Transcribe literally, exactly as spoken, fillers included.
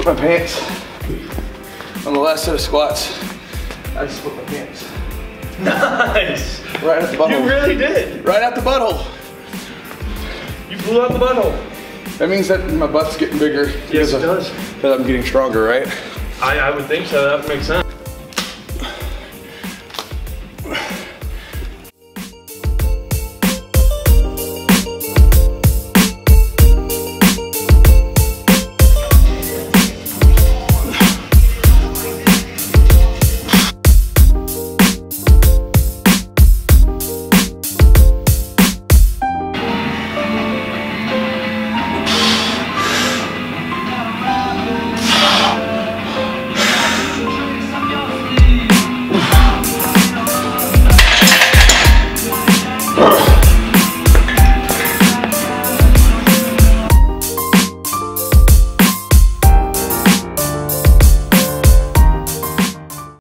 split my pants. On the last set of squats, I just split my pants. Nice. Right at the butthole. You really did. Right at the butthole. You blew out the butthole. That means that my butt's getting bigger. Yes, it of, does. Because I'm getting stronger, right? I, I would think so. That would make sense.